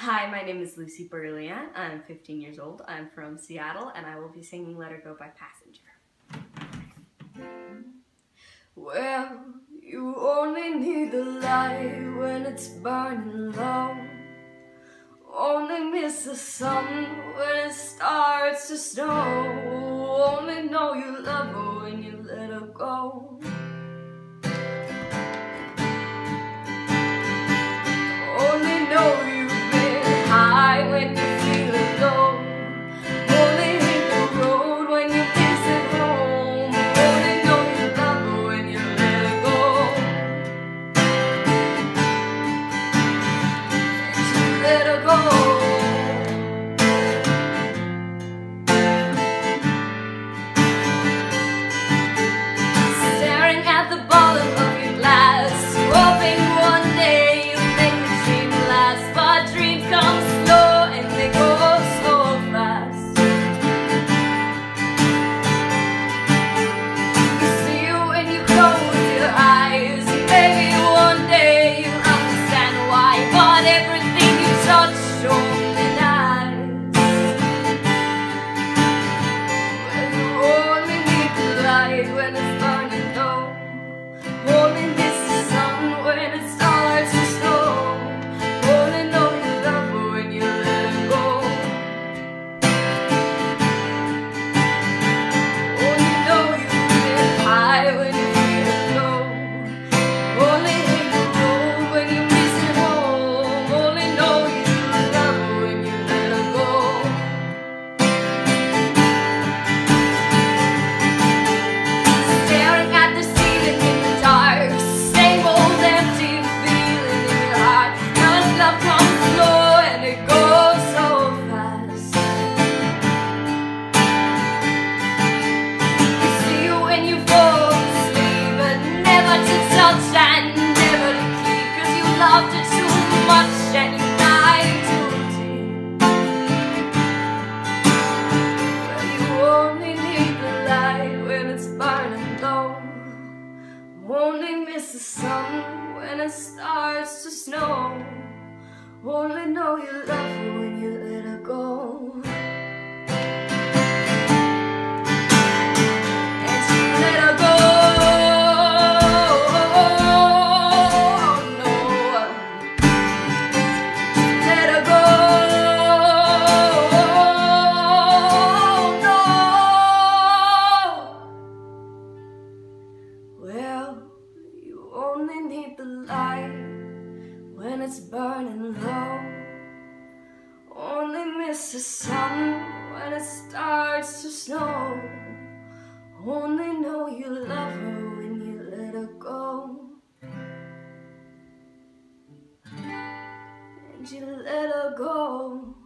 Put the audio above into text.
Hi, my name is Lucy Berlian. I'm 15 years old. I'm from Seattle, and I will be singing Let Her Go by Passenger. Well, you only need the light when it's burning low. Only miss the sun when it starts to snow. Only know you love her when you let her go. Only know you've been high when you feel low. Only hate the road when you miss it home. Only know you love her when you let her go. And you let her go. Staring at the bottom of your glass, hoping one day you'll make the dream last. But dreams come slow and they go so fast. You see you when you close your eyes. Maybe one day you'll understand why. But everything you touch only dies. Well, you only need the light when it's burning low. Only miss the sun when it starts to snow. Only know you love her when you let her go. Only know you've been high when you feel low. Only hate the road when you miss it home. Only know you love her when you let her go. Staring at the ceiling in the dark, same old empty feeling in your heart. Cause love comes slow and it goes so fast. You see you when you fall asleep, but never to touch and never to keep. Cause you loved her too much and you died too deep. Well, you only need the light when it's burning low. Only miss the sun when it starts to snow. Only know you love her when you let her go. And you let her go. No. Let her go. No. Well, you only need the light when it's burning low. Only miss the sun when it starts to snow. Only know you love her when you let her go. And you let her go.